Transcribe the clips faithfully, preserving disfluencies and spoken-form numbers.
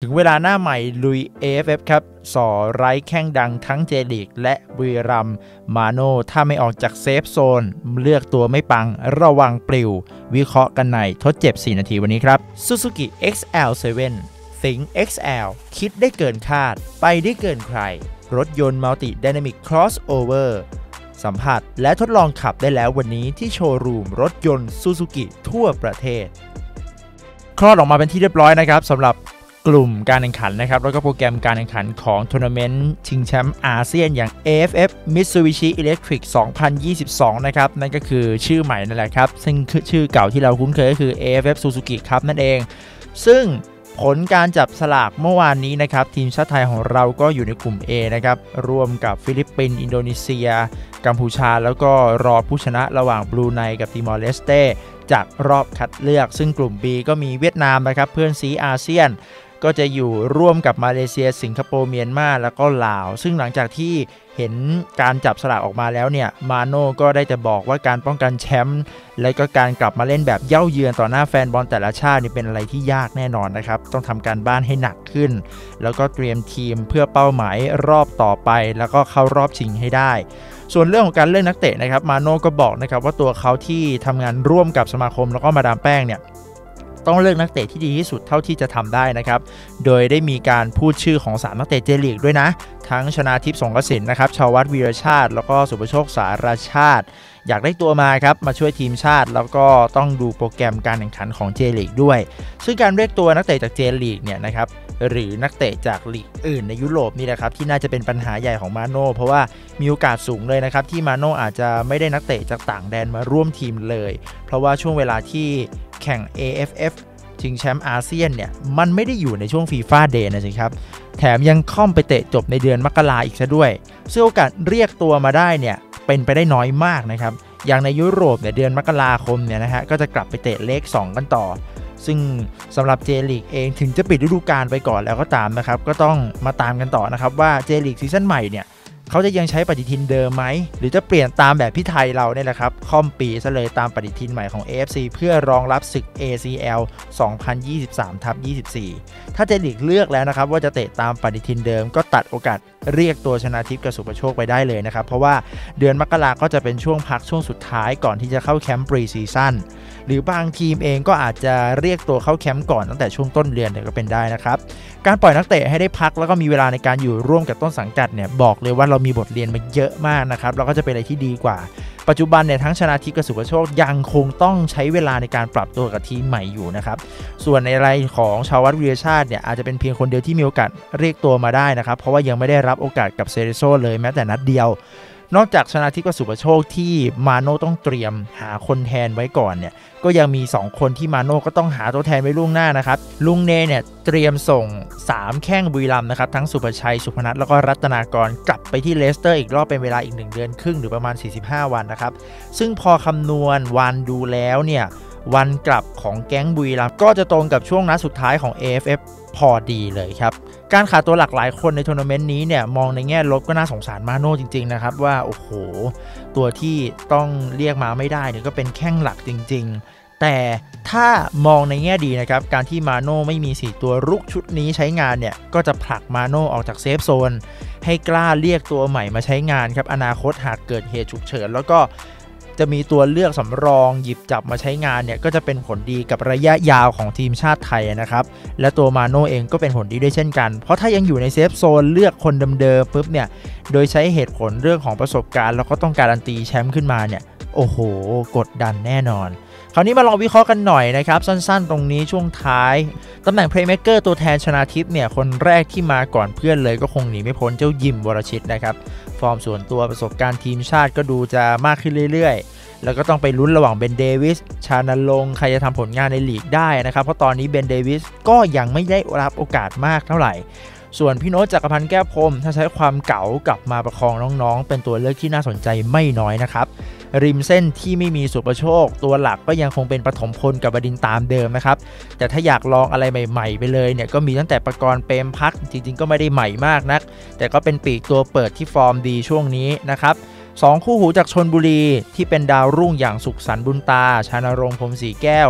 ถึงเวลาหน้าใหม่ลุย เอ เอฟ เอฟ ครับส่อไร้แข้งดังทั้งเจลีกและบุรีรัมย์มาโน่ถ้าไม่ออกจากเซฟโซนเลือกตัวไม่ปังระวังปลิววิเคราะห์กันในทดเจ็บสี่นาทีวันนี้ครับ Suzuki เอ็กซ์ แอล เซเว่น Think เอ็กซ์ แอล คิดได้เกินคาดไปได้เกินใครรถยนต์ Multi Dynamic Crossover สัมผัสและทดลองขับได้แล้ววันนี้ที่โชว์รูมรถยนต์ Suzuki ทั่วประเทศคลอดออกมาเป็นที่เรียบร้อยนะครับสำหรับกลุ่มการแข่งขันนะครับแล้วก็โปรแกรมการแข่งขันของทัวร์นาเมนต์ชิงแชมป์อาเซียนอย่าง เอ เอฟ เอฟ Mitsubishi Electric สองพันยี่สิบสองนะครับนั่นก็คือชื่อใหม่นั่นแหละครับซึ่งชื่อเก่าที่เราคุ้นเคยก็คือ เอ เอฟ เอฟ Suzuki Cup นั่นเองซึ่งผลการจับสลากเมื่อวานนี้นะครับทีมชาติไทยของเราก็อยู่ในกลุ่ม A นะครับร่วมกับฟิลิปปินส์อินโดนีเซียกัมพูชาแล้วก็รอผู้ชนะระหว่างบรูไนกับติมอร์เลสเตจากรอบคัดเลือกซึ่งกลุ่ม B ก็มีเวียดนามนะครับเพื่อนซีอาเซียนก็จะอยู่ร่วมกับมาเลเซียสิงคโปร์เมียนมาแล้วก็ลาวซึ่งหลังจากที่เห็นการจับสลากออกมาแล้วเนี่ยมาโน่ก็ได้จะบอกว่าการป้องกันแชมป์และก็การกลับมาเล่นแบบเย้าเยือนต่อหน้าแฟนบอลแต่ละชาตินี่เป็นอะไรที่ยากแน่นอนนะครับต้องทำการบ้านให้หนักขึ้นแล้วก็เตรียมทีมเพื่อเป้าหมายรอบต่อไปแล้วก็เข้ารอบชิงให้ได้ส่วนเรื่องของการเลือกนักเตะนะครับมาโน่ก็บอกนะครับว่าตัวเขาที่ทำงานร่วมกับสมาคมแล้วก็มาดามแป้งเนี่ยต้องเลือกนักเตะที่ดีที่สุดเท่าที่จะทำได้นะครับโดยได้มีการพูดชื่อของสามนักเตะเจลีกด้วยนะทั้งชนาทิพย์สงกสินนะครับชาววัฒน์วีรชาติแล้วก็สุภโชคสารชาติอยากได้ตัวมาครับมาช่วยทีมชาติแล้วก็ต้องดูโปรแกรมการแข่งขันของเจลีกด้วยซึ่งการเรียกตัวนักเตะจากเจลีกเนี่ยนะครับหรือนักเตะจากลีกอื่นในยุโรปนี่แหละครับที่น่าจะเป็นปัญหาใหญ่ของมาโน่เพราะว่ามีโอกาสสูงเลยนะครับที่มาโน่อาจจะไม่ได้นักเตะจากต่างแดนมาร่วมทีมเลยเพราะว่าช่วงเวลาที่แข่ง เอ เอฟ เอฟ ชิงแชมป์อาเซียนเนี่ยมันไม่ได้อยู่ในช่วงฟีฟ่าเดย์นะสิครับแถมยังค่อมไปเตะจบในเดือนมกราอีกซะด้วยซึ่งโอกาสเรียกตัวมาได้เนี่ยเป็นไปได้น้อยมากนะครับอย่างในยุโรปเนี่ยเดือนมกราคมเนี่ยนะฮะก็จะกลับไปเตะเลขสองกันต่อซึ่งสำหรับเจลีกเองถึงจะปิดฤดูกาลไปก่อนแล้วก็ตามนะครับก็ต้องมาตามกันต่อนะครับว่าเจลีกซีซั่นใหม่เนี่ยเขาจะยังใช้ปฏิทินเดิมไหมหรือจะเปลี่ยนตามแบบพี่ไทยเราเนี่ยแหละครับค่อมปีซะเลยตามปฏิทินใหม่ของ เอ เอฟ ซี เพื่อรองรับศึก เอ ซี แอล สองพันยี่สิบสาม ทับ ยี่สิบสี่ ถ้าเจลีกเลือกแล้วนะครับว่าจะเตะตามปฏิทินเดิมก็ตัดโอกาสเรียกตัวชนาทิพย์กับสุภโชคไปได้เลยนะครับเพราะว่าเดือนมกราก็จะเป็นช่วงพักช่วงสุดท้ายก่อนที่จะเข้าแคมป์ปรีซีซั่นหรือบางทีมเองก็อาจจะเรียกตัวเข้าแคมป์ก่อนตั้งแต่ช่วงต้นเดือนเนี่ยก็เป็นได้นะครับการปล่อยนักเตะให้ได้พักแล้วก็มีเวลาในการอยู่ร่วมกับต้นสังกัดเนี่ยบอกเลยว่าเรามีบทเรียนมาเยอะมากนะครับเราก็จะเป็นอะไรที่ดีกว่าปัจจุบันเนี่ยทั้งชนาทิพย์กับสุภโชคยังคงต้องใช้เวลาในการปรับตัวกับทีมใหม่อยู่นะครับส่วนในรายของชาววัฒน์วีรชาติเนี่ยอาจจะเป็นเพียงคนเดียวที่มีโอกาสเรียกตัวมาได้นะครับเพราะว่ายังไม่ได้รับโอกาสกับเซเรโซเลยแม้แต่นัดเดียวนอกจากชนาทิพย์กับสุภโชคที่มาโน่ต้องเตรียมหาคนแทนไว้ก่อนเนี่ยก็ยังมีสองคนที่มาโน่ก็ต้องหาตัวแทนไว้ล่วงหน้านะครับลุงเนเนี่ยเตรียมส่งสามแข้งบุรีรัมย์นะครับทั้งสุภชัยสุพนัทแล้วก็รัตนากรกลับไปที่เลสเตอร์อีกรอบเป็นเวลาอีกหนึ่งเดือนครึ่งหรือประมาณสี่สิบห้าวันนะครับซึ่งพอคำนวณวันดูแล้วเนี่ยวันกลับของแก๊งบุรีรัมย์ก็จะตรงกับช่วงนัดสุดท้ายของ เอ เอฟ เอฟ พอดีเลยครับการขาดตัวหลากหลายคนในทัวร์นาเมนต์นี้เนี่ยมองในแง่ลบก็น่าสงสารมาโน่จริงๆนะครับว่าโอ้โหตัวที่ต้องเรียกมาไม่ได้เนี่ยก็เป็นแข้งหลักจริงๆแต่ถ้ามองในแง่ดีนะครับการที่มาโน่ไม่มีสี่ตัวรุกชุดนี้ใช้งานเนี่ยก็จะผลักมาโน่ออกจากเซฟโซนให้กล้าเรียกตัวใหม่มาใช้งานครับอนาคตหากเกิดเหตุฉุกเฉินแล้วก็จะมีตัวเลือกสำรองหยิบจับมาใช้งานเนี่ยก็จะเป็นผลดีกับระยะยาวของทีมชาติไทยนะครับและตัวมาโน่เองก็เป็นผลดีด้วยเช่นกันเพราะถ้ายังอยู่ในเซฟโซนเลือกคนเดิมๆปุ๊บเนี่ยโดยใช้เหตุผลเรื่องของประสบการณ์แล้วก็ต้องการันตีแชมป์ขึ้นมาเนี่ยโอ้โหกดดันแน่นอนคราวนี้มาลองวิเคราะห์กันหน่อยนะครับสั้นๆตรงนี้ช่วงท้ายตำแหน่งเพลย์เมคเกอร์ตัวแทนชนาทิพย์เนี่ยคนแรกที่มาก่อนเพื่อนเลยก็คงหนีไม่พ้นเจ้ายิมวรชิตนะครับฟอร์มส่วนตัวประสบการณ์ทีมชาติก็ดูจะมากขึ้นเรื่อยๆแล้วก็ต้องไปลุ้นระหว่างเบนเดวิสชานรงค์ใครจะทำผลงานในลีกได้นะครับเพราะตอนนี้เบนเดวิสก็ยังไม่ได้รับโอกาสมากเท่าไหร่ส่วนพี่โน้ตจักรพันธ์แก้วพรหมถ้าใช้ความเก๋ากลับมาประคองน้องๆเป็นตัวเลือกที่น่าสนใจไม่น้อยนะครับริมเส้นที่ไม่มีสุภโชคตัวหลักก็ยังคงเป็นปฐมพลกับบดินตามเดิมนะครับแต่ถ้าอยากลองอะไรใหม่ๆไปเลยเนี่ยก็มีตั้งแต่ประกรณ์เปรมพักจริงๆก็ไม่ได้ใหม่มากนักแต่ก็เป็นปีกตัวเปิดที่ฟอร์มดีช่วงนี้นะครับสองคู่หูจากชลบุรีที่เป็นดาวรุ่งอย่างสุขสันต์บุญตาชานรงค์พรหมศรีแก้ว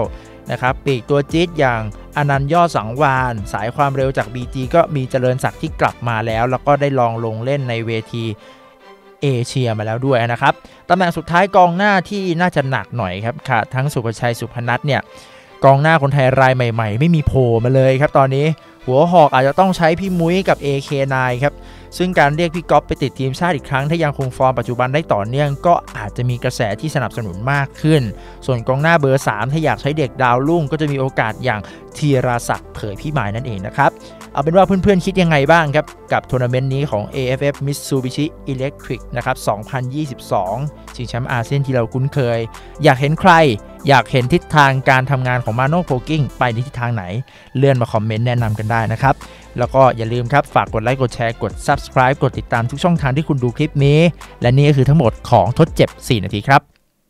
นะครับปีกตัวจี๊ดอย่างอนันต์ยอดสังวานสายความเร็วจาก บี จี ก็มีเจริญศักดิ์ที่กลับมาแล้วแล้วก็ได้ลองลงเล่นในเวทีเอเชียมาแล้วด้วยนะครับตำแหน่งสุดท้ายกองหน้าที่น่าจะหนักหน่อยครับค่ะทั้งสุภชัยสุพนัทเนี่ยกองหน้าคนไทยรายใหม่ๆไม่มีโผล่มาเลยครับตอนนี้หัวหอกอาจจะต้องใช้พี่มุ้ยกับ เอ เค ไนน์ ครับซึ่งการเรียกพี่ก๊อฟไปติดทีมชาติอีกครั้งถ้ายังคงฟอร์มปัจจุบันได้ต่อเนื่องก็อาจจะมีกระแสที่สนับสนุนมากขึ้นส่วนกองหน้าเบอร์สามถ้าอยากใช้เด็กดาวรุ่งก็จะมีโอกาสอย่างธีรศักดิ์เผยพิมายนั่นเองนะครับเอาเป็นว่าเพื่อนๆคิดยังไงบ้างครับกับทัวร์นาเมนต์นี้ของ เอ เอฟ เอฟ Mitsubishi Electric นะครับสองพันยี่สิบสองชิงแชมป์อาเซียนที่เราคุ้นเคยอยากเห็นใครอยากเห็นทิศทางการทำงานของ Mano Poking ไปในทิศทางไหนเลื่อนมาคอมเมนต์แนะนำกันได้นะครับแล้วก็อย่าลืมครับฝากกดไลค์กดแชร์กด Subscribe กดติดตามทุกช่องทางที่คุณดูคลิปนี้และนี่ก็คือทั้งหมดของทดเจ็บสี่นาทีครับ